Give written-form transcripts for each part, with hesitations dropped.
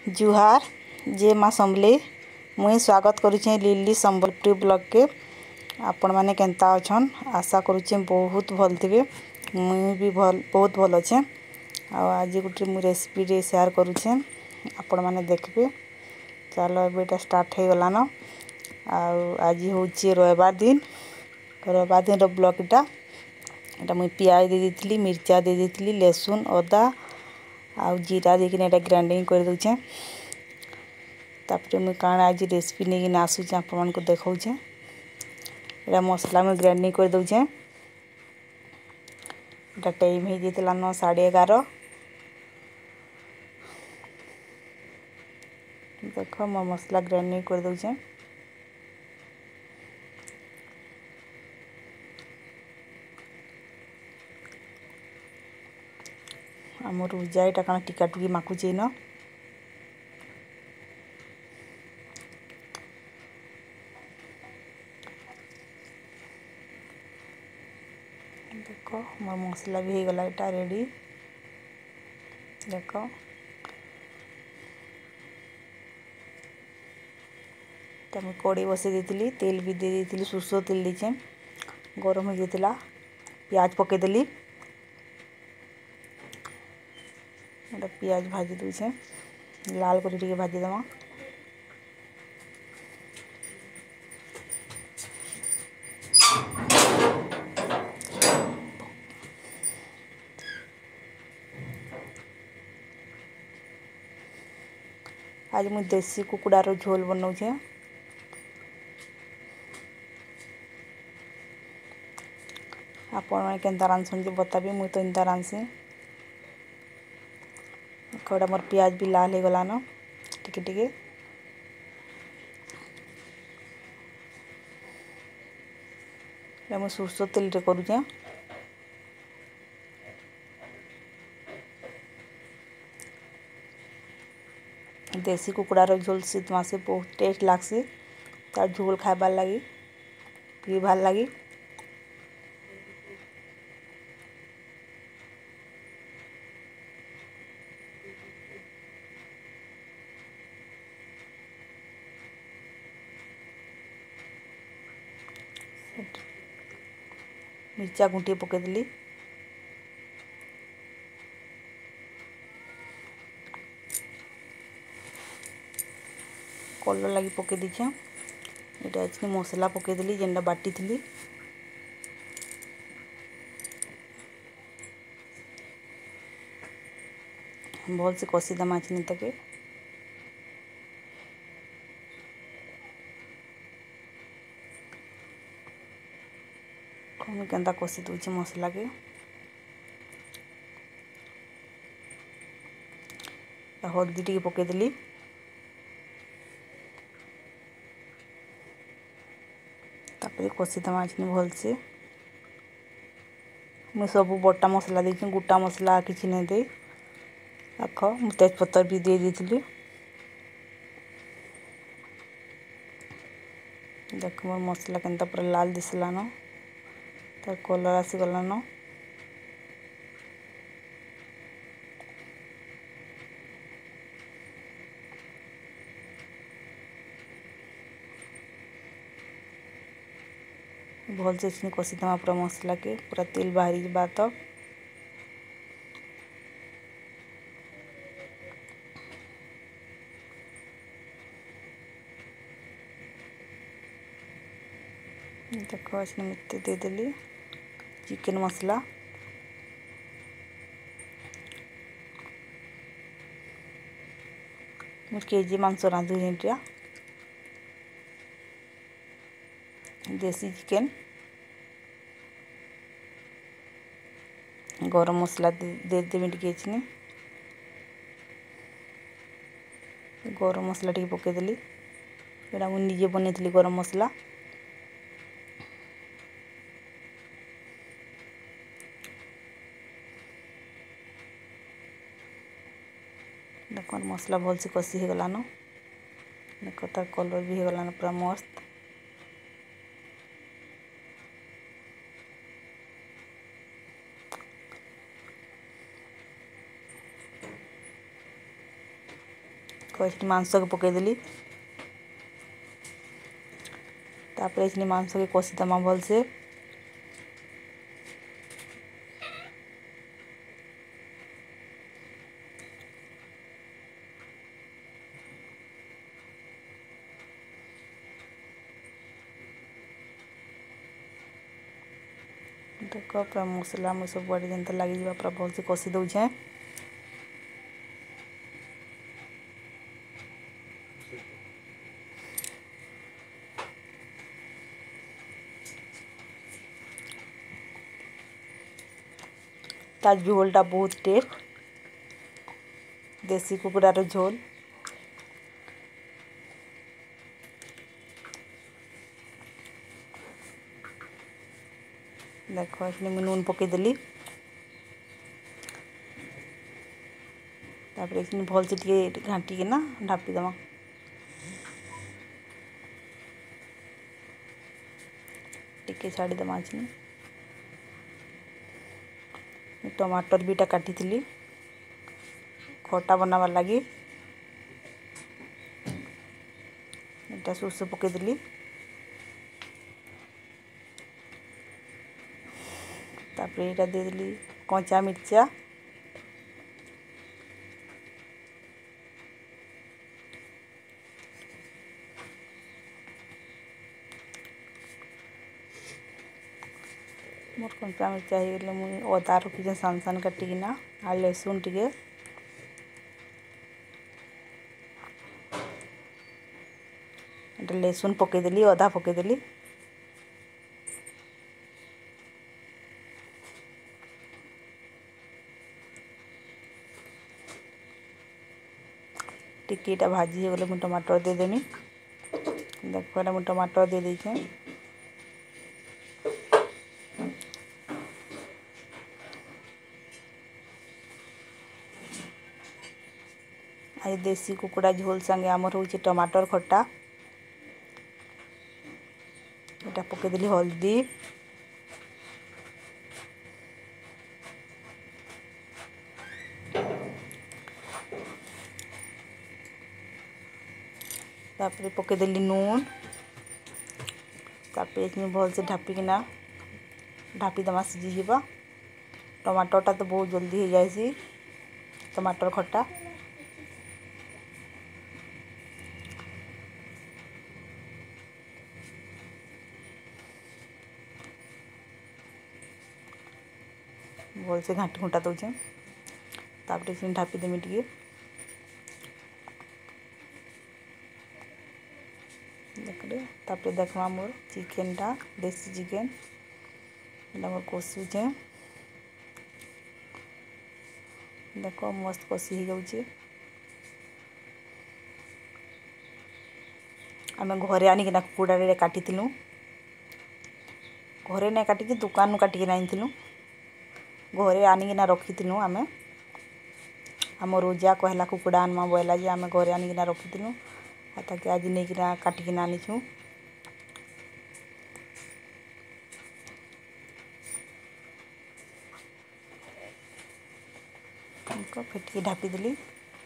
जुहार जे माँ समले मुई स्वागत करुचे लिली संबलपुरी ब्लॉग के। आपण माने केंता अछन आशा करुचे बहुत भल थिबे। मुई भी बहुत भल अच्छे। आज गोटे मु रेसिपी रे शेयर करुचे आपण माने देखबे। चलो बेटा स्टार्ट हो गलान। आज होची रविवार दिन रो ब्लॉग एटा मुई प्याज दे देथिली, मिर्चा दे देथिली, लहसुन अदा आ जीरा देकिन एटा ग्राइंडिंग कर दोचे। तापर मुई काना आज रेसिपी नै कि आसुचे आपण मन को देखौचे। एटा मसला में ग्राइंडिंग कर दोचे। एटा टाइम हे जेतला 9:30। देखो म मसला ग्राइंडिंग कर दोचे। हमर उजा एटा काना टिका टुकी माखुचे न। देखो मोर मसला भी हो गला एटा रेडी। देखो मैं कड़ी बसे देती, तेल भी दे देती, सरसों तेल दीचे गरम हो जाता। प्याज पकईदेली, प्याज भाजी दूचे लाल कर भाजीदेमा। आज मुझे देसी कुकुड़ार झोल बनाऊे। आपण मैंने केंता रांधुन जे बताबी, मुई तो इंता रांधसी। कड़ा मोर प्याज भी लाल हो गलान टिके टिके। मैं सरसों तेल रे करूचे। देसी कुकुड़ार झोल शीत मासे बहुत टेस्ट लागसी। तार झोल खाइबार लगी पीबार लगी। मिर्चा गुंटी पकईदेली। कलर लगी पकई दीचे। एटा आज मसला पकईदेली जेनटा बाटी थी। भल से कषी देमा तके। केंता कषी दूचे मसला के। हल्दी टी पकईदेली। तापर कषी देमा भल से। मुझे सब बटा मसला देती, गोटा मसला किसी नहीं दे। आख तेजपत्तर भी दे दी। देख मोर मसला केंता पूरा लाल दिसलान। तार कलर आसीगलान। भल से कषी देमा पूरा मसला के, पूरा तेल बाहरी जा तक। देखो इसने मिट्टी दे देली चिकन मसला। मुझे केजी मांस रांधु जेनटिया देसी चिकन। गरम मसला दे देवी टिके। गरम मसला टी पकईदेली। एटा मुझे निजे बनई गरम मसला। देख मसला भल से कषी हो गलान। देख तार कलर भी हो गलान पूरा मस्त। कष्ट मांस के पकईदेली तापर मांस के कषिदमा भलसे देख पूरा मसला मुझे सब बड़े जन लगे पूरा भलसे कषि दौचे। तार झोलटा बहुत टेस्ट देसी कुकुड़ार झोल देख इसलिए मुझे नून पकईदेली तापर इसलिए भल से टे घाटिकिना ढापीदमा टिके छाड़ीदमा इसलिए टमाटर बीटा काटी खटा बनावार लगी एटा सोर्स पकईदेली तापर यहाँ देदेली कंचा मिर्चा मोर कंचा मिर्चा हो गले मुझे अदा रखी सान सान काटिकिना आ लहसुन टिके लहसुन पकईदेली अदा पकईदेली टिकेटा भाजी हो गले मुझे टमाटर देदेमी देख पहले मुझे टमाटर दे देछे आज देसी कुकुड़ा झोल संगे आमर होचे टमाटर खट्टा एटा पकईदेली हल्दी तापर पकईदेली नून तापर इसमें भल से ढापिकिना ढापीदमा सीझीजा टमाटरटा तो बहुत जल्दी हो जाए टमाटर खट्टा भल से घाटी घुंटा दौचे तापर इसमें ढापीदेमी टिके देखले तापर देखमा मोर चिकेनटा देसी चिकेन एटा मोर कषुचे देख मस्त कषि हो जाऊे आम घरे आनिकिना कुकुड़ा काटिलु घरे नहीं काटिकी दुकान काटिकी आनी घरे आनिकिना रखीलु आम आम रोजा कहला कुकुड़ा आनमा बोला जे आम घरे आनिकिना रखीलु ताकि आज नहीं काटिकिना आनीचु फेटिकी ढापीदेली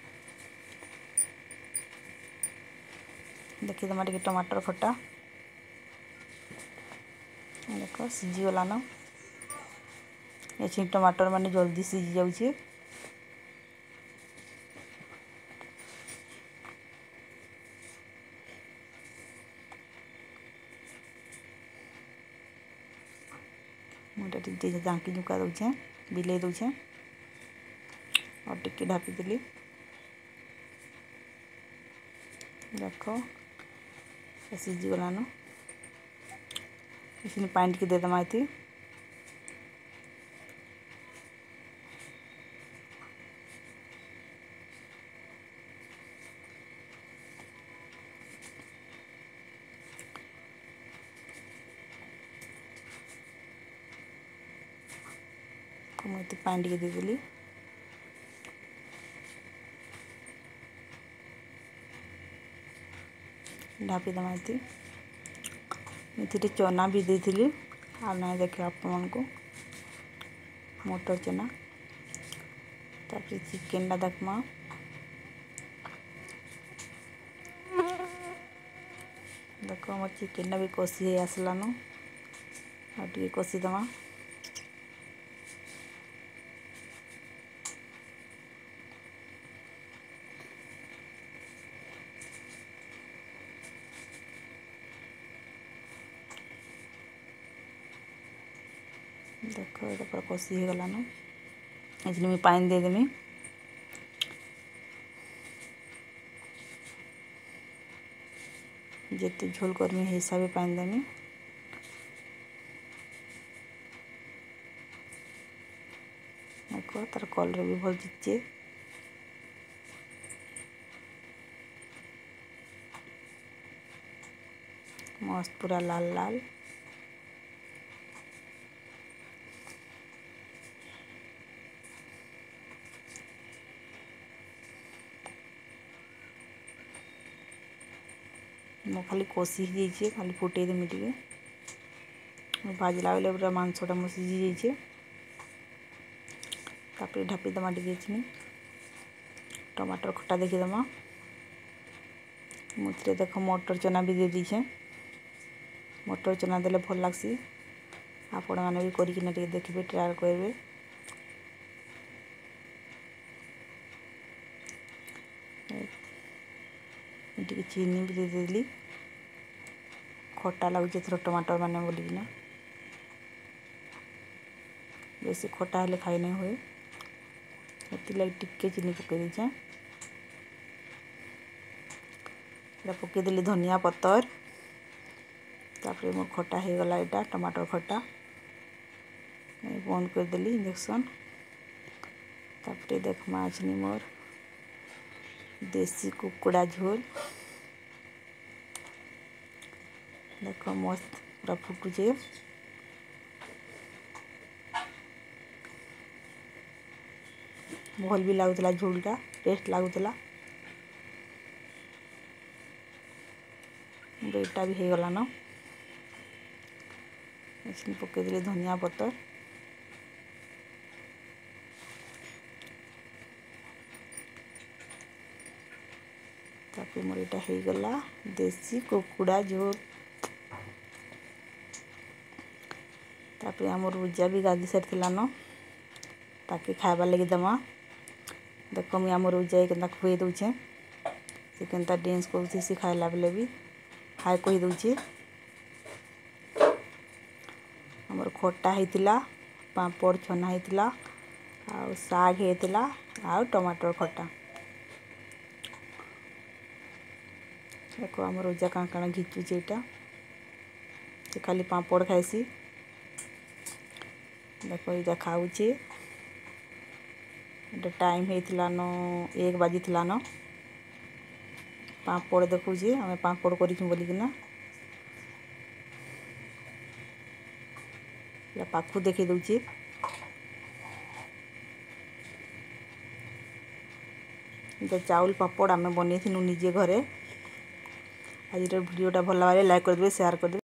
देखीदमा टे टमाटर खट्टा देख सीझीगलान ये टमाटर माने जल्दी सीझी जाऊे मुझे झाँकी झुका दौचे बिले दौचे और टिके ढापीदेली देख सीझीगलान इसमें पानी टिके देदमा ये मुझे पानी टिके देदेली ढापीदमा ये चना भी देती आ ना देखे आप मटर चना तापर चिकेनटा देखमा देख मोर चिकेन भी कषी हो आसलान आगे कषीदमा देख ये पूरा कषी हो गलान इसलिए मुझे पानी देदेमी जिते झोल करमी हिसाब से पानी देमी देख तार कलर भी भल दिखे मस्त पूरा लाल लाल मो खाली कषी जाइए खाली फुटे देमी टे भाजला बेले पूरा मांसटा मो सीझी जाइए तापर ढापी दमा टे टमाटर खटा देखीदमा मुझे देख मटर चना भी दे दीछे मटर चना देले भल लगसी आपण मैंने भी करकिना टे देखिए ट्राए करेंगे टी चीनी भी दे देली खटा लगुच थोड़ा टमाटर मैंने बोलिकिना बेसी खटा हेले खाई नहीं हुए से टिके चीनी पकई दीछे पकईदेली धनिया पतर तापर मोर खटा हो गला यहाँ टमाटर खटा बंद करदेली इंजेक्शन तापर देख माछनी मोर देसी कुकुड़ा झोल देख मस्त पूरा फुटुचे भल भी लगुला झोलटा टेस्ट लगुला बेटा भी हो गलान इसमें पकईदेली धनिया पतर तापर मोर यहाँ हो गला देसी कुकुड़ा झोल तापर आम रुजा भी गाधी सारीलान ताकि खाइबार लगे दमा देख मुझे आम रुजा के खुए दूचे से केनता डेन्स कर खाइला बेले भी हाय कही दूचे आमर खटा होता पापड़ छना होता आ साग होता आ टमाटर खटा देख आम रोजा काण काण घिचुचे यहाँ से खाली पापड़ खाइसी देख ये खाऊे टाइम होता 1 बाजी न पापड़ देखुचे आम पापड़ करूँ बोलिकिना पाखु देखी दूचे चाउल पापड़ आम बनई निजे घरे आज वीडियोटा भल लगे लाइक करदे शेयर करदे।